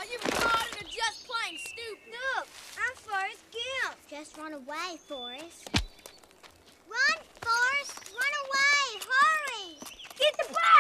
you retarded or just plain stupid? Look, I'm Forrest Gump. Just run away, Forrest. Run, Forrest! Run away! Hurry! Get the ball!